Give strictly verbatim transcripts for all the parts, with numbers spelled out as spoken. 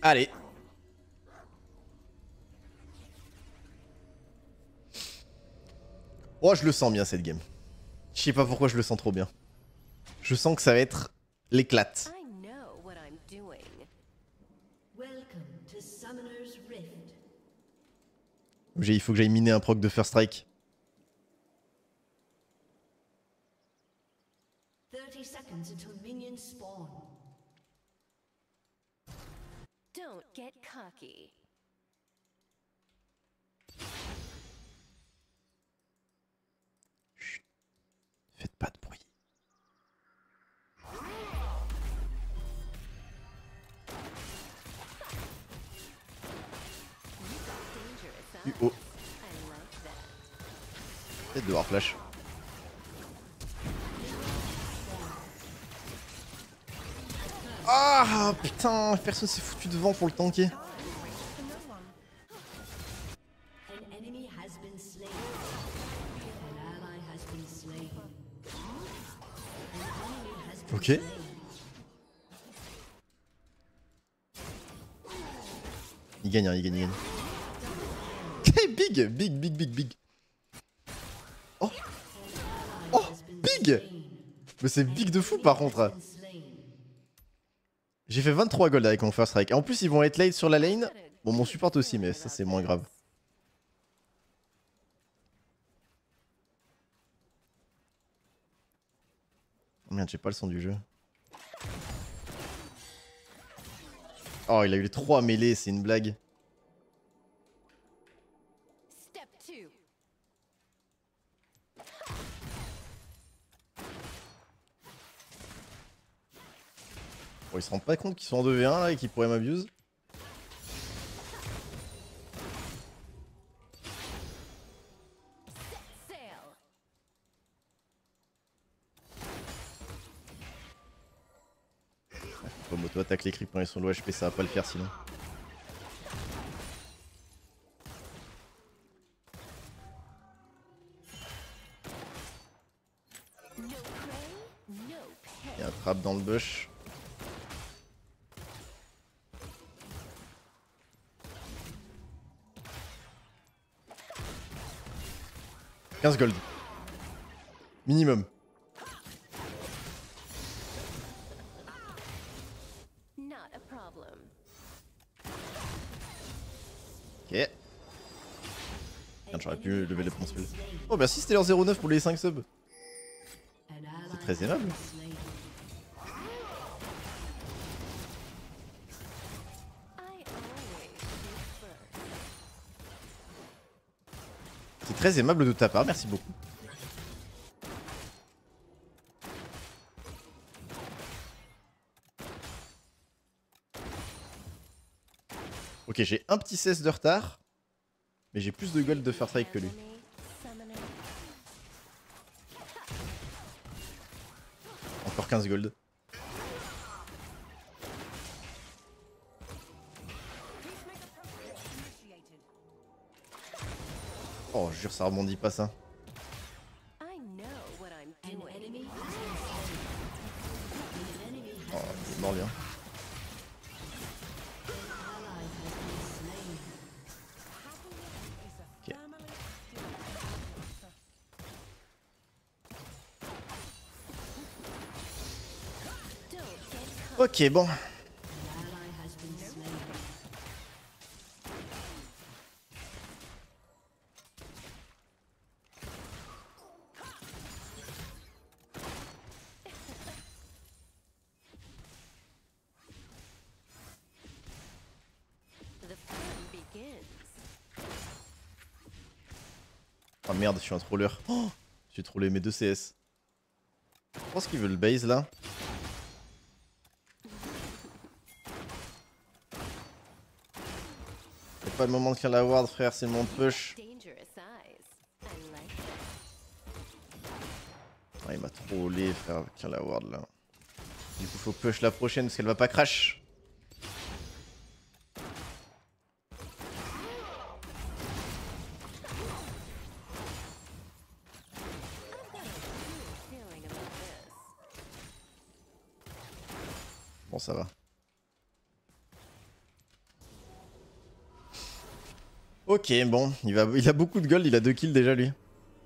Allez. Oh, je le sens bien cette game. Je sais pas pourquoi je le sens trop bien. Je sens que ça va être l'éclate. Il faut que j'aille miner un proc de First Strike. Don't get cocky. Chut. Faites pas de bruit. U O. Peut-être devoir flash. Ah putain, personne s'est foutu devant pour le tanker. Ok. Il gagne, hein, il gagne, il gagne. Big, big, big, big, big. Oh, oh, big. Mais c'est big de fou par contre. J'ai fait vingt-trois gold avec mon first strike. En plus, ils vont être late sur la lane. Bon, mon support aussi, mais ça, c'est moins grave. Oh merde, j'ai pas le son du jeu. Oh, il a eu les trois mêlées, c'est une blague. Bon, ils se rendent pas compte qu'ils sont en deux v un là et qu'ils pourraient m'abuse. Faut m'auto-attaque les creeps quand ils sont low H P, ça va pas le faire sinon. Il y a un trap dans le bush. quinze gold. Minimum. Ok. J'aurais pu lever le mon spell. Oh merci c'était leur zéro neuf pour les cinq subs. C'est très aimable. C'est très aimable de ta part, merci beaucoup. Ok, j'ai un petit seize de retard. Mais j'ai plus de gold de first strike que lui. Encore quinze gold. Oh, jure, ça rebondit pas ça. Oh, il est mort bien. Ok. Ok, bon. Oh merde, je suis un troller. Oh, j'ai trollé mes deux C S. Je pense qu'il veut le base là. C'est pas le moment de kill la ward, frère, c'est mon push. Ah, il m'a trollé, frère, avec kill la ward là. Du coup, faut push la prochaine parce qu'elle va pas crash. Bon, ça va. Ok, bon, il, va... il a beaucoup de gold, il a deux kills déjà lui.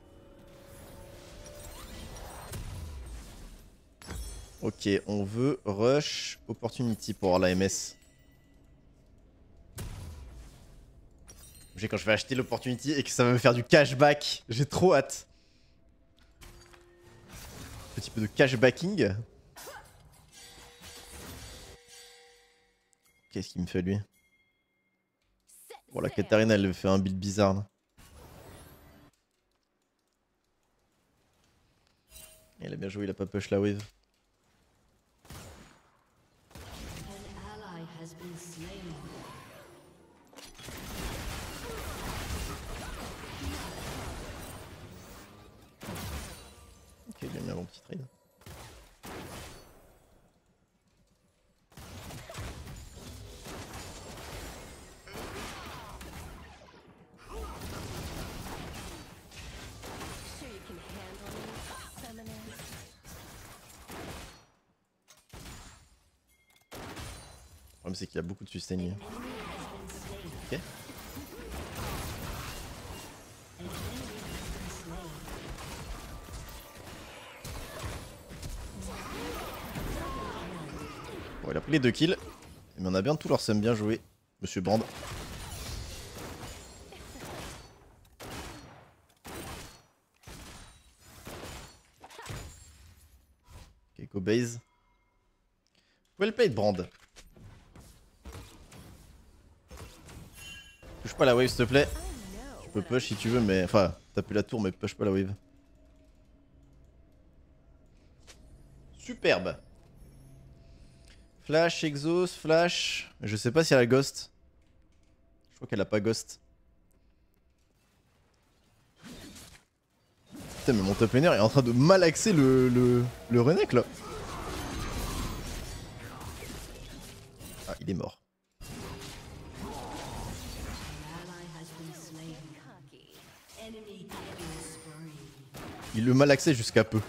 Ok, on veut rush opportunity pour avoir la M S. J'ai quand je vais acheter l'opportunity et que ça va me faire du cashback. J'ai trop hâte. Petit peu de cashbacking. Qu'est-ce qu'il me fait lui? Bon, la Katarina elle fait un build bizarre là. Il a bien joué, il a pas push la wave. Ok, il a mis un bon petit trade. Sure you can handle me, summoner. Le problème c'est qu'il a beaucoup de sustain. Ok. Bon, il a pris les deux kills. Mais on a bien tout leur sum, bien joué, Monsieur Brand. Ok, go base. Well played, Brand. Touche pas la wave, s'il te plaît. Tu peux push si tu veux, mais. Enfin, taper la tour, mais push pas la wave. Superbe. Flash, exhaust, flash. Je sais pas si elle a ghost. Je crois qu'elle a pas ghost. Putain, mais mon top laner est en train de malaxer le, le, le Renek là. Ah, il est mort. Il le malaxait jusqu'à peu.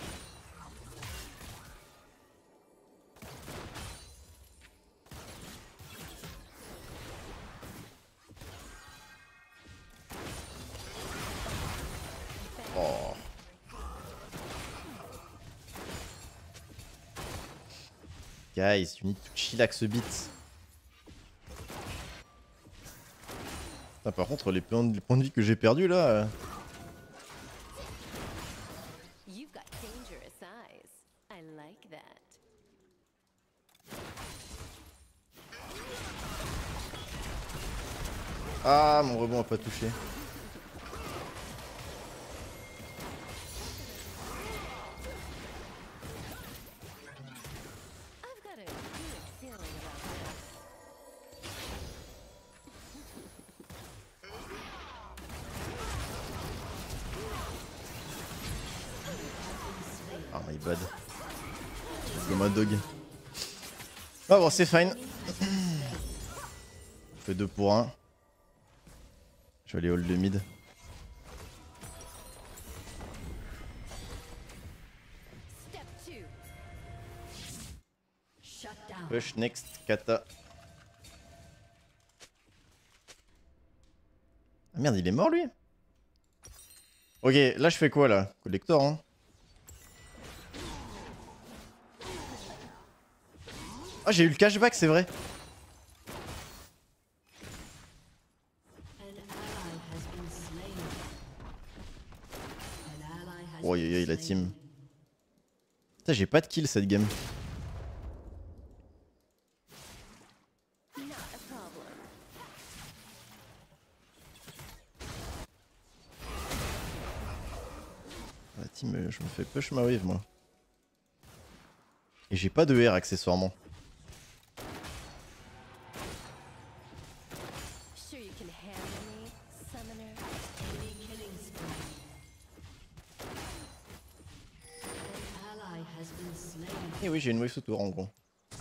Oh. Guys, you need to chillax a bit. Putain, par contre, les points, de, les points de vie que j'ai perdus là. Euh... You've got dangerous eyes. I like that. Ah, mon rebond a pas touché. I've got a good feeling about this. Ah, my bad. Let's go, my dog. Ah bon, c'est fine. Je fais deux pour un. Je vais aller hold le mid. Step two. Shut down. Push next, kata. Ah merde, il est mort lui? Ok, là je fais quoi là? Collector hein? Ah, j'ai eu le cashback, c'est vrai. Oh, aïe aïe, la team. Putain, j'ai pas de kill cette game. Not a problem. La team, euh, je me fais push ma wave moi. Et j'ai pas de R accessoirement. Sure you can handle me, summoner. Enemy killing spree. An ally has been slain. Et oui, j'ai une wave sous tour en gros.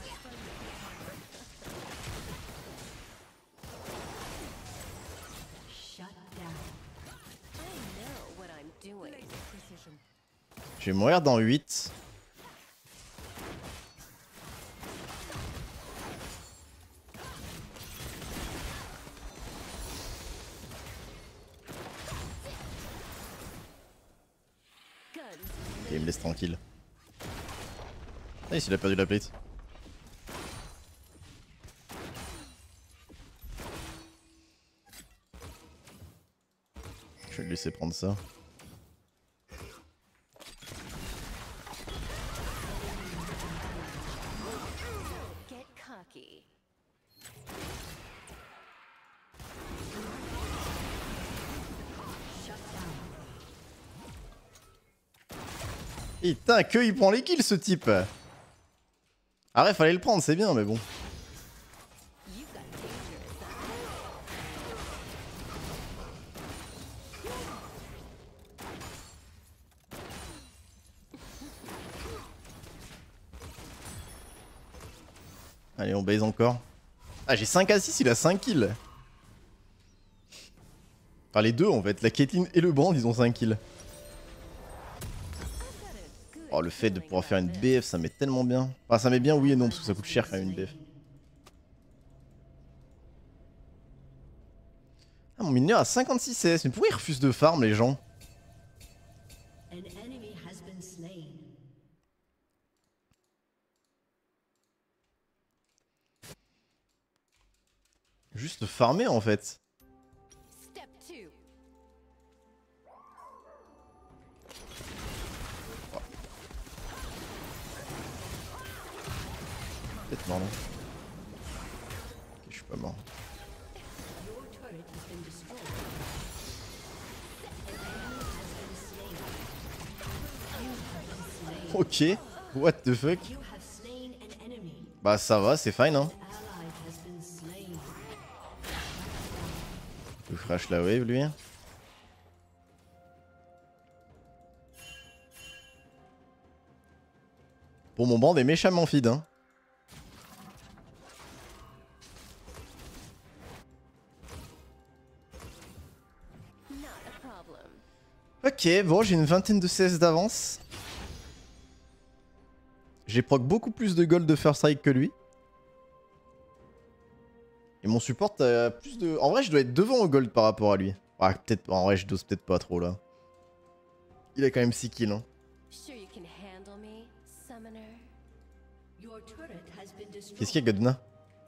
Shut down. I know what I'm doing. Precision. Je vais mourir dans huit. il me laisse tranquille. Ah, il a perdu la plate. Je vais le laisser prendre ça. Get cocky. Putain, que il prend les kills ce type. Arrête, fallait le prendre, c'est bien, mais bon. You got dangerous Allez, on base encore. Ah, j'ai cinq à six, il a cinq kills. Enfin, les deux en fait, la Caitlyn et le Brand, ils ont cinq kills. Oh, le fait de pouvoir faire une B F, ça met tellement bien. Enfin, ça met bien, oui et non, parce que ça coûte cher quand même une B F. Ah, mon mineur a cinquante-six C S, mais pourquoi ils refusent de farm, les gens? Juste farmer en fait. Step two. Peut-être mort là. Ok, je suis pas mort. Ok, what the fuck. Bah ça va, c'est fine hein. Il crash la wave lui. Bon, mon band est méchamment feed hein. Not a problem. Ok, bon, j'ai une vingtaine de C S d'avance. J'ai proc beaucoup plus de gold de first strike que lui. Et mon support a plus de... En vrai, je dois être devant au gold par rapport à lui. Ah, peut-être... En vrai, je dose peut-être pas trop, là. Il a quand même six kills, hein. Sure you can handle me, summoner. Qu'est-ce qu'il y a, Godna?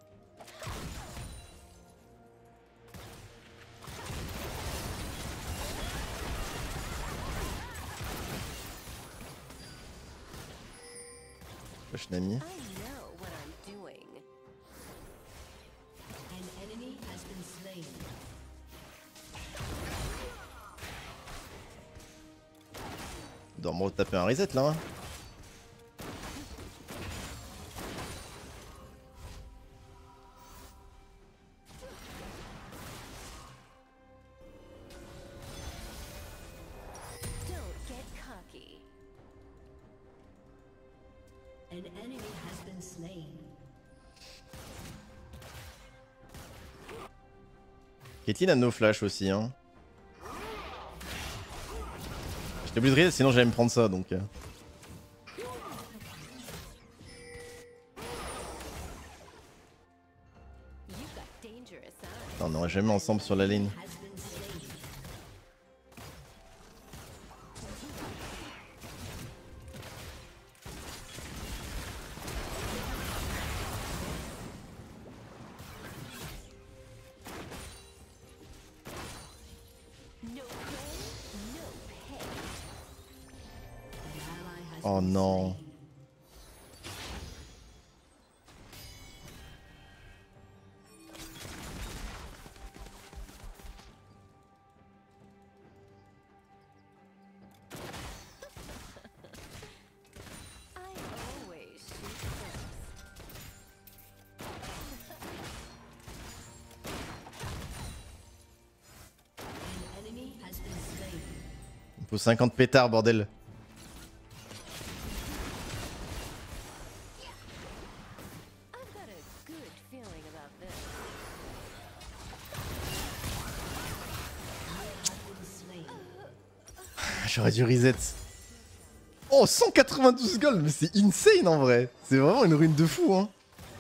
Wesh, Nami. I know what I'm doing. On doit me retaper un reset, là, hein. Don't get cocky. An enemy has been slain. Caitlyn a no flash aussi, hein. J'étais obligé de reset, sinon j'allais me prendre ça, donc... euh. You got dangerous eyes. Non, on n'aurait jamais ensemble sur la ligne. Has been slain. No play, no pay. An ally has Oh been non. slain. I always shoot first. An enemy has been slain. Il me faut cinquante pétards, bordel. I've got a good feeling about this. Has been slain. J'aurais dû reset. Oh, cent quatre-vingt-douze gold, mais c'est insane en vrai. C'est vraiment une rune de fou, hein.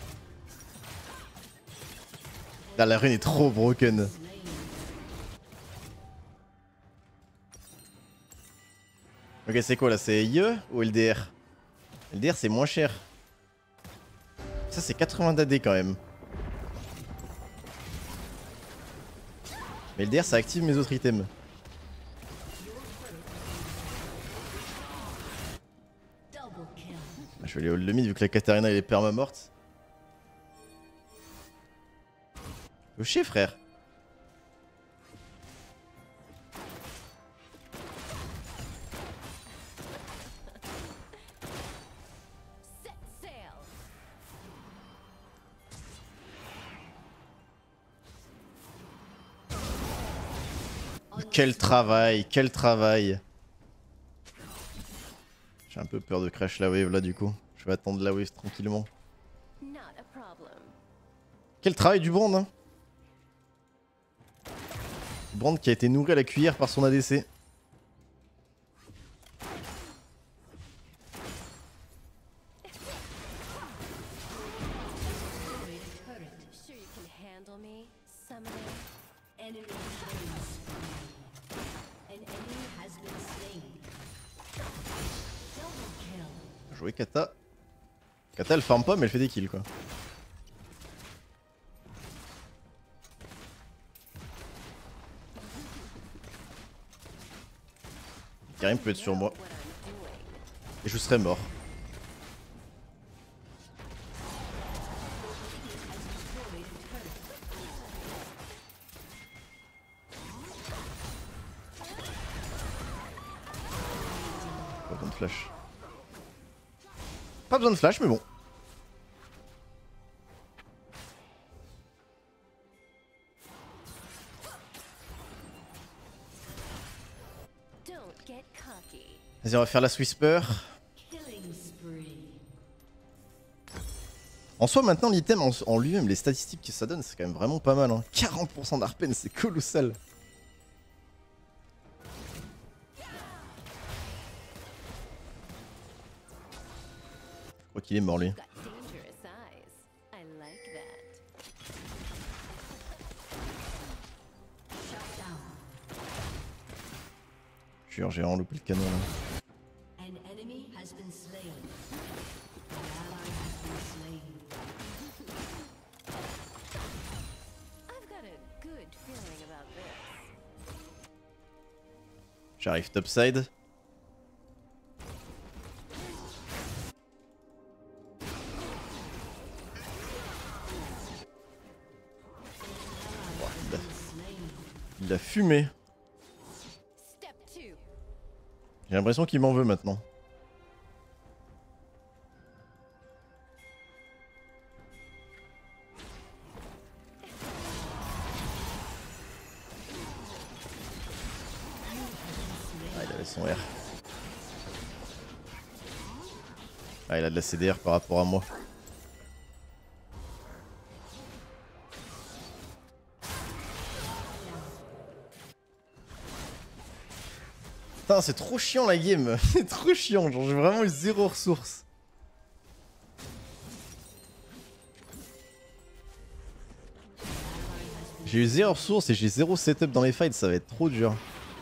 Là, la rune est trop broken. Ok, c'est quoi là? C'est I E ou L D R? L D R c'est moins cher. Ça c'est quatre-vingts d'A D quand même. Mais L D R ça active mes autres items. Double kill. Ah, je vais aller hold le mid vu que la Katarina elle est perma morte. Au chier frère. Set sail. Quel travail, quel travail. J'ai un peu peur de crash la wave là du coup. Je vais attendre la wave tranquillement. Not a problem. Quel travail du Brand hein. Brand qui a été nourri à la cuillère par son A D C. Sure you can handle me, summoner? Enemy killing spree. An enemy has been slain. Double kill. Bien joué Kata. Kata elle farm pas mais elle fait des kills quoi. Karim peut être sur moi. What I'm doing. Et je serai mort. Pas besoin de flash. Pas besoin de flash mais bon. Don't get cocky. Vas-y on va faire la Whisper. Killing spree. En soi maintenant l'item en, en lui-même, les statistiques que ça donne c'est quand même vraiment pas mal hein. quarante pour cent d'Arpen c'est colossal. Je crois qu'il est mort lui. Got dangerous eyes. I like that. Shut down. Jure j'ai vraiment loupé le canon là. An enemy has been slain. An ally has been slain. I've got a good feeling about this. J'arrive topside. Il a, il a fumé. Step two. J'ai l'impression qu'il m'en veut maintenant. Ah, il avait son R. Ah, il a de la C D R par rapport à moi. Putain, c'est trop chiant la game. C'est trop chiant. Genre, j'ai vraiment eu zéro ressource. J'ai eu zéro ressource et j'ai zéro setup dans les fights. Ça va être trop dur.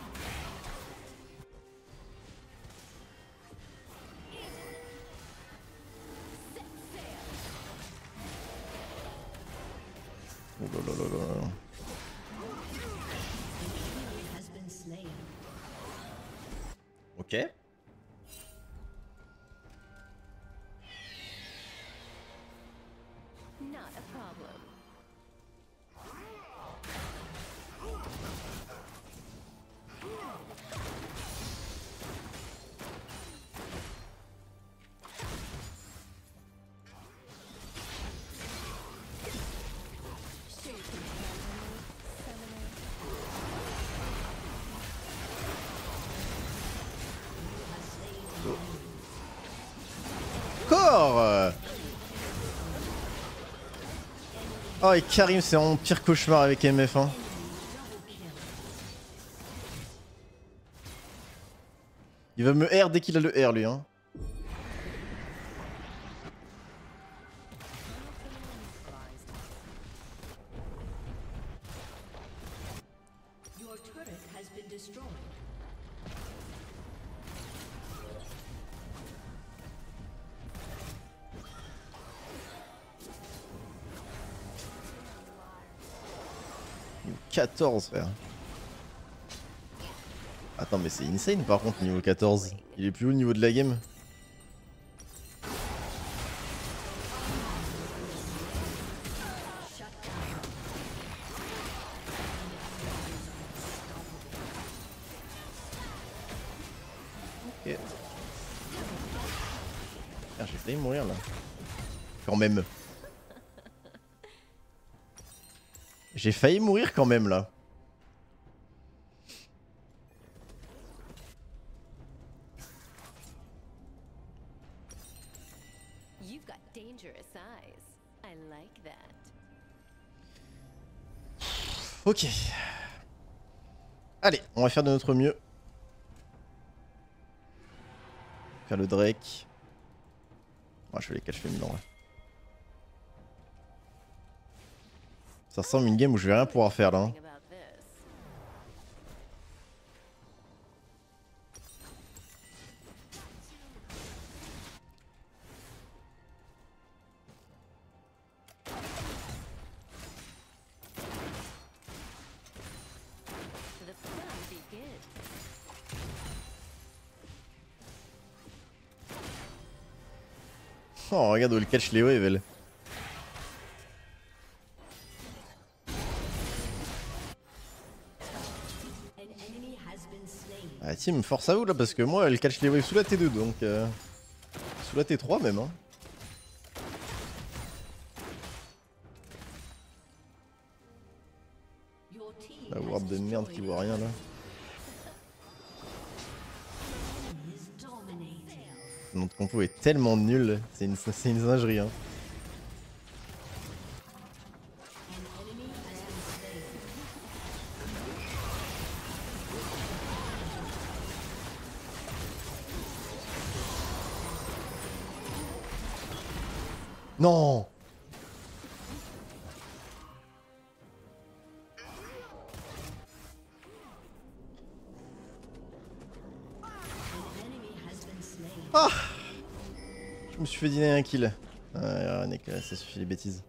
Oh là là là là. Has been slain. Ok. Not a problem. Sure you can handle me, summoner? Corps. Oh et Karim c'est mon pire cauchemar avec M F un. Il va me R dès qu'il a le R lui hein. Your turret has been destroyed. quatorze, frère. Attends, mais c'est insane par contre, niveau quatorze. Il est plus haut au niveau de la game. Ok. Ah, j'ai failli mourir là. Quand même. J'ai failli mourir quand même là. You've got dangerous eyes. I like that. Ok. Allez, on va faire de notre mieux. Faire le Drake. Ouais, je fais les catch féminins là. Ça ressemble à une game où je vais rien pouvoir faire là. Hein. Think about this. The fun begins. Oh, regarde où elle catch les waves elle. An enemy has been slain. Ah, team, force à vous là parce que moi elle catch les waves sous la T deux donc. Euh, sous la T trois même. Hein. Your team La has ward de merde qui destroyed voit rien là. is dominating. Notre compo est tellement nul, c'est une, c'est une singerie. Hein. An enemy has been slain. Non. An enemy has been slain. Ah, je me suis fait dîner un kill. Ah, Nick, ça suffit les bêtises.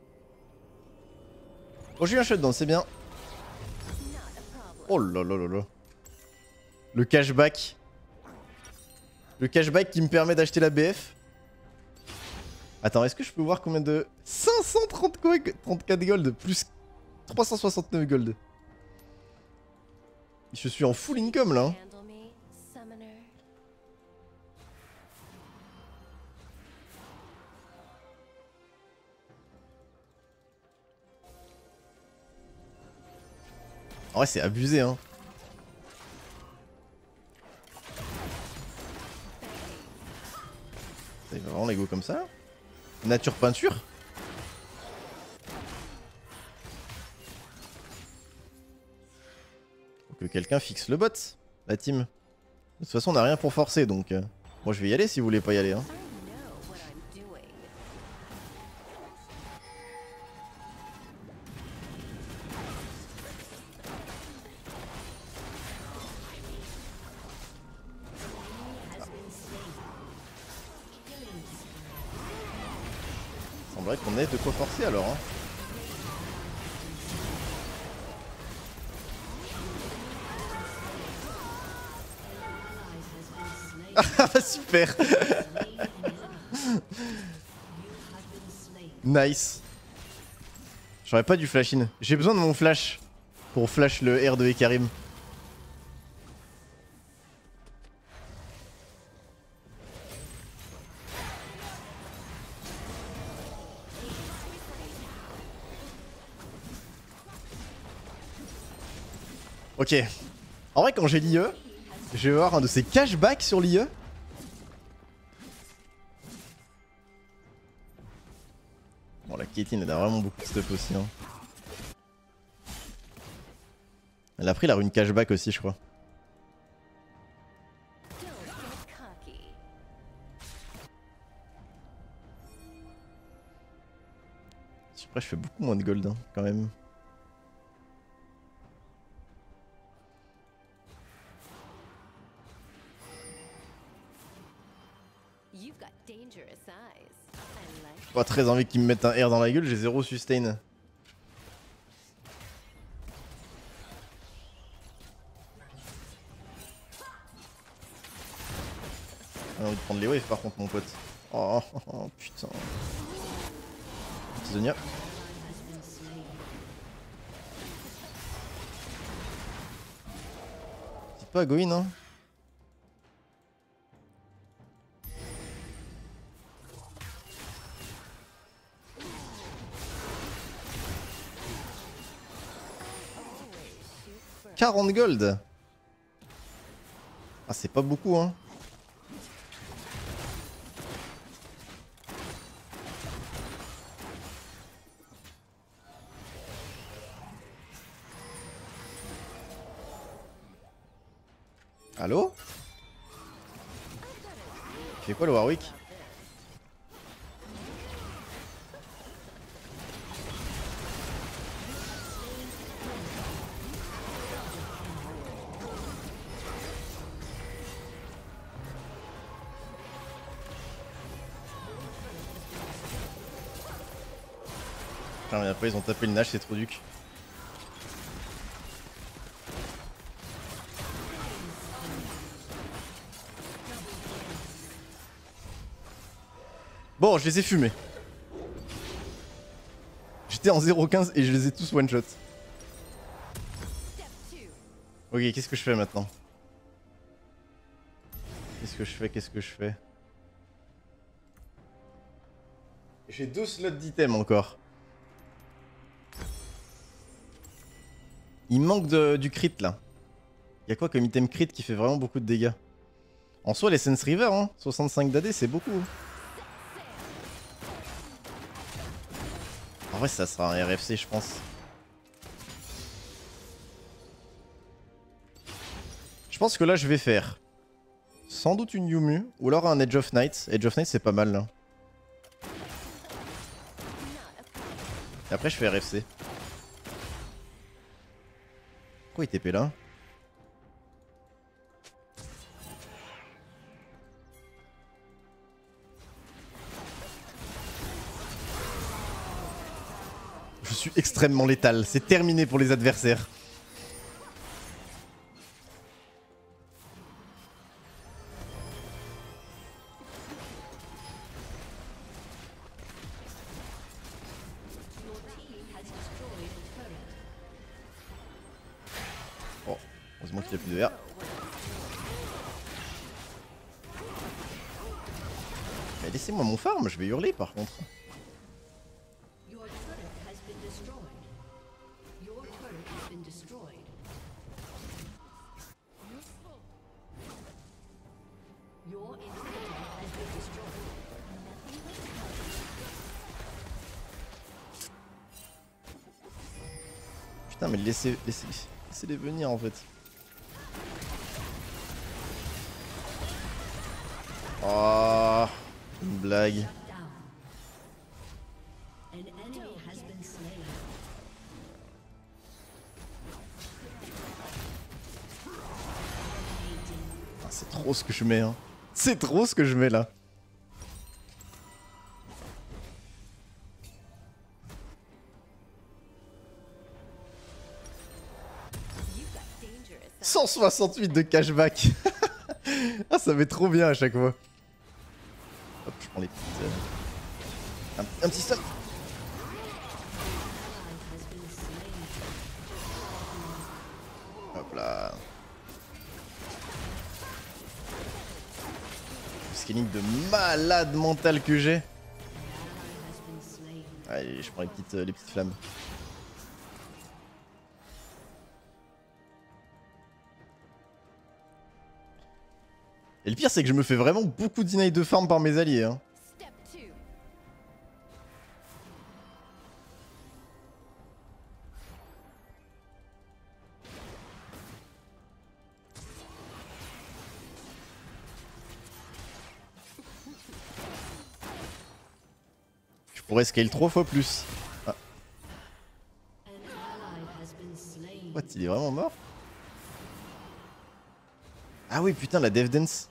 Oh, j'ai eu un shutdown, c'est bien. Not a problem. Oh là là là là. Le cashback. Le cashback qui me permet d'acheter la B F. Attends, est-ce que je peux voir combien de... cinq cent trente-quatre gold plus trois cent soixante-neuf gold. Je suis en full income là. Hein. Handle me, summoner. En vrai, c'est abusé hein. C'est vraiment les go comme ça là. Nature peinture. Faut que quelqu'un fixe le bot, la team. De toute façon, on n'a rien pour forcer donc. Euh... Moi, je vais y aller si vous voulez pas y aller. Hein. I know what I'm doing. Has been slain. Killing Il semblerait qu'on ait de quoi forcer alors. Hein. Ah bah super. Nice. J'aurais pas dû flash in. J'ai besoin de mon flash pour flash le R de Ekarim. Ok. En vrai, quand j'ai l'I E, je vais avoir un de ces cashbacks sur l'I E. Bon, la Caitlyn, elle a vraiment beaucoup de stuff aussi. Hein. Elle a pris la rune cashback aussi, je crois. Don't get cocky. Après, je fais beaucoup moins de gold, hein, quand même. You've got dangerous eyes. I like Pas très envie qu'ils me mettent un R dans la gueule, j'ai zéro sustain. J'ai envie de prendre les waves par contre mon pote. Oh, oh, oh putain. Petit Zonia. C'est pas Goin hein. quarante gold. Ah c'est pas beaucoup hein. Allô? Il fait quoi le Warwick? Putain mais après ils ont tapé le Nash, c'est trop duc. Bon, je les ai fumés. J'étais en zéro quinze et je les ai tous one shot. Ok, qu'est-ce que je fais maintenant? Qu'est-ce que je fais? Qu'est-ce que je fais? J'ai deux slots d'items encore. Il manque de, du crit là. Y'a quoi comme item crit qui fait vraiment beaucoup de dégâts? En soi, les Sense River, hein, soixante-cinq d'A D, c'est beaucoup. En vrai, ça sera un R F C, je pense. Je pense que là, je vais faire sans doute une Yumu ou alors un Edge of Night. Edge of Night, c'est pas mal là. Et après, je fais R F C. Pourquoi il T P là? Je suis extrêmement létal, c'est terminé pour les adversaires. Oh, heureusement qu'il a plus de R. Mais laissez-moi mon farm, je vais hurler par contre. Putain mais laissez, laissez, laissez-les venir en fait. Oh, une blague. Ah, c'est trop ce que je mets hein. C'est trop ce que je mets là. cent soixante-huit de cashback. Ah ça met trop bien à chaque fois. Hop je prends les petites... Euh... Un, un petit stun. Hop là. Le scaling de malade mental que j'ai. Allez je prends les petites, euh, les petites flammes. Et le pire c'est que je me fais vraiment beaucoup deny de farm par mes alliés hein. Je pourrais scale trois fois plus. Ah. What, il est vraiment mort? Ah oui putain la Death Dance.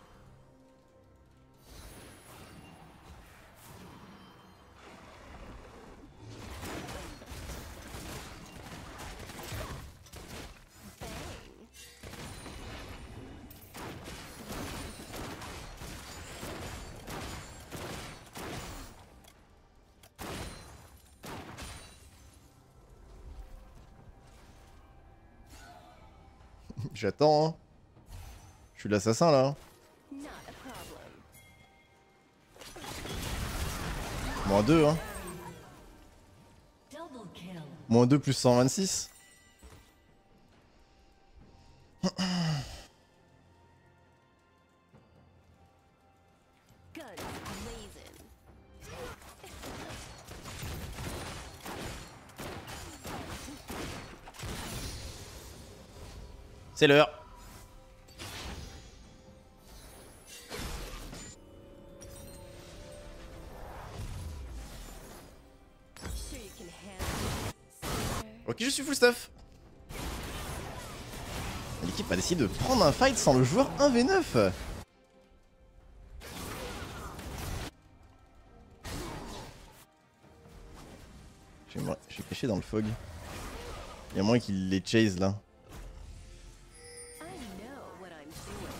J'attends, hein. Je suis l'assassin là. Not a problem. Moins deux, hein. Double kill. Moins deux plus cent vingt-six. Guns blazing. C'est l'heure. Sure you can handle it, sir. Ok, je suis full stuff. L'équipe a décidé de prendre un fight sans le joueur un v neuf. J'aimerais- Je suis caché dans le fog. Il y a moyen qu'il les chase là. I know what I'm doing.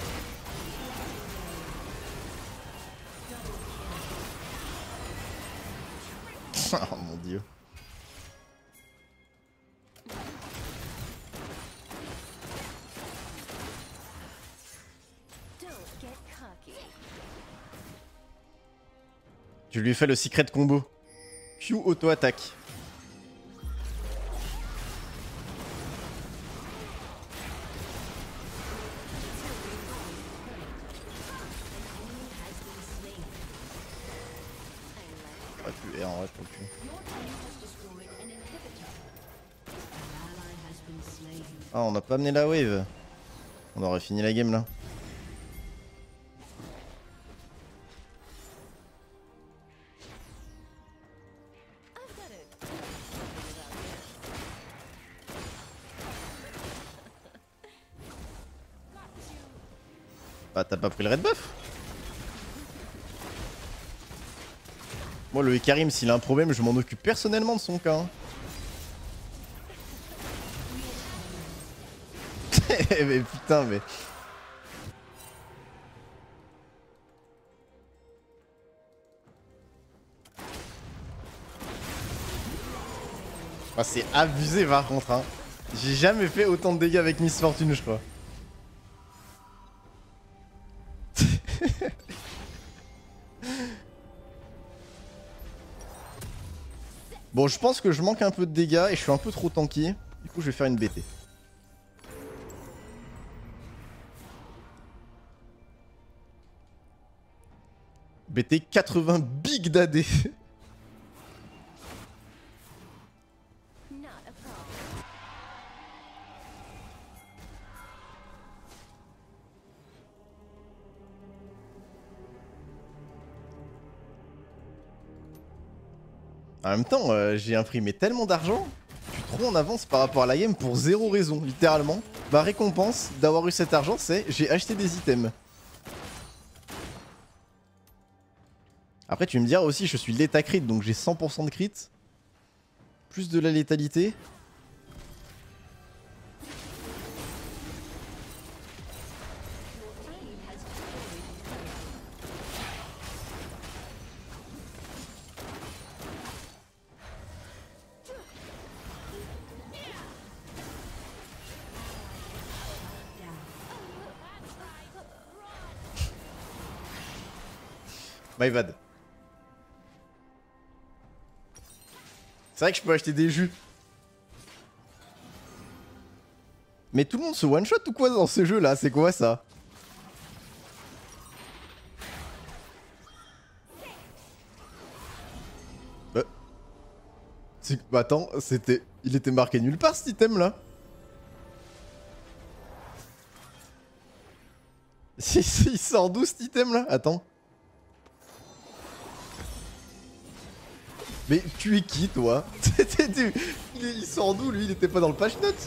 Oh mon dieu. Don't get cocky. Je lui ai fait le secret combo. Q auto-attaque. Ah, plus R en vrai pour le coup. Your team has destroyed an inhibitor. An ally has been slain. Ah, on n'a pas amené la wave. On aurait fini la game là. I've got it. Without this. Bah t'as pas pris le red buff? Moi le Karim s'il a un problème je m'en occupe personnellement de son cas. Hein. Mais putain mais... Ah, c'est abusé par contre hein. J'ai jamais fait autant de dégâts avec Miss Fortune je crois. Bon, je pense que je manque un peu de dégâts et je suis un peu trop tanky. Du coup, je vais faire une B T. B T quatre-vingts big d'A D. Not a problem. En même temps, euh, j'ai imprimé tellement d'argent. Je suis trop en avance par rapport à la game pour zéro raison, littéralement. Ma récompense d'avoir eu cet argent, c'est j'ai acheté des items. Après, tu me diras aussi, je suis l'état crit, donc j'ai cent pour cent de crit. Plus de la létalité. My bad. C'est vrai que je peux acheter des jus. Mais tout le monde se one-shot ou quoi dans ce jeu là? C'est quoi ça? Bah... Bah attends, c'était... Il était marqué nulle part cet item là. Il sort d'où cet item là? Attends. Mais tu es qui toi? Il sort d'où lui? Il était pas dans le patch notes?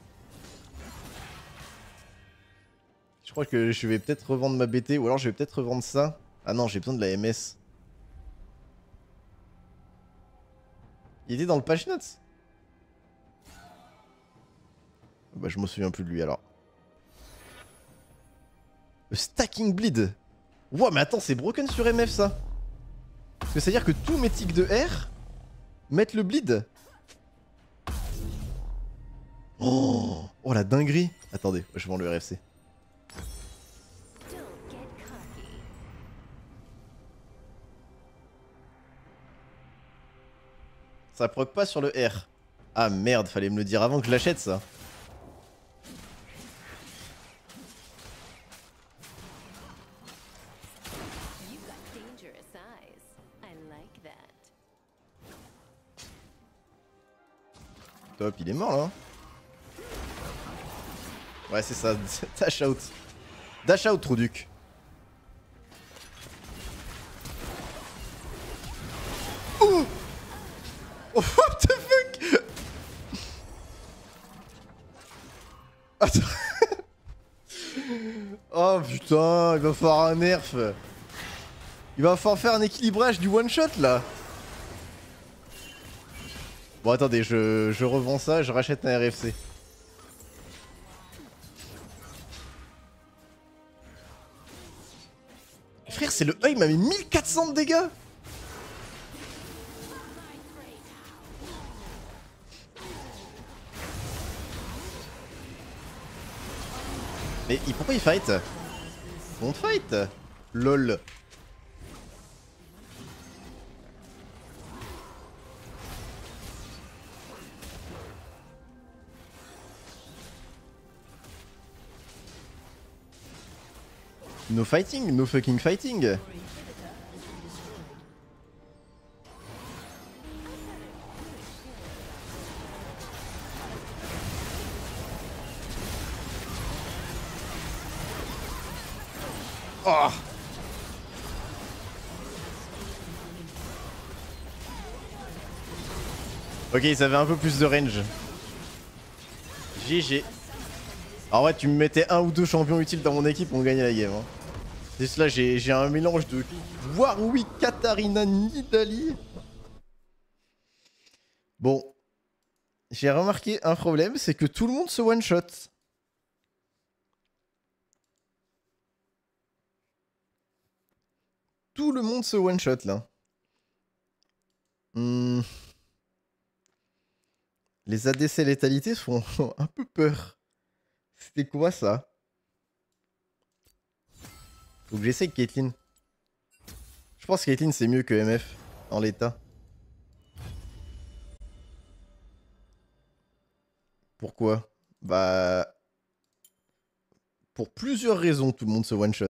Je crois que je vais peut-être revendre ma B T ou alors je vais peut-être revendre ça. Ah non, j'ai besoin de la M S. Il était dans le patch notes? Bah je me souviens plus de lui alors. Le stacking bleed. Wow mais attends, c'est broken sur M F ça. Parce que c'est à dire que tous mes ticks de R mettent le bleed. Oh, oh la dinguerie. Attendez, je vends le R F C. Don't get cocky. Ça proc pas sur le R. Ah merde, fallait me le dire avant que je l'achète ça. You got dangerous eyes. I like that. Top, il est mort là. Ouais, c'est ça. Dash out. Dash out, Trouduc. Oh, oh, what the fuck. Attends. Oh putain, il va falloir un nerf. Il va falloir faire un équilibrage du one shot là. Bon attendez, je, je revends ça, je rachète un R F C. Frère, c'est le E, il m'a mis mille quatre cents de dégâts. Mais il- pourquoi il fight? On fight. Lol. No fighting, no fucking fighting. Oh. Ok, ils avaient un peu plus de range. G G. En vrai, tu me mettais un ou deux champions utiles dans mon équipe, on gagnait la game. Hein. C'est cela, j'ai un mélange de Warwick, Katarina, Nidalee. Bon. J'ai remarqué un problème, c'est que tout le monde se one-shot. Tout le monde se one-shot, là. Hmm. Les A D C létalité font un peu peur. C'était quoi, ça? Faut que j'essaye Caitlyn. Je pense que Caitlyn, c'est mieux que M F, en l'état. Pourquoi? Bah... Pour plusieurs raisons, tout le monde se one-shot.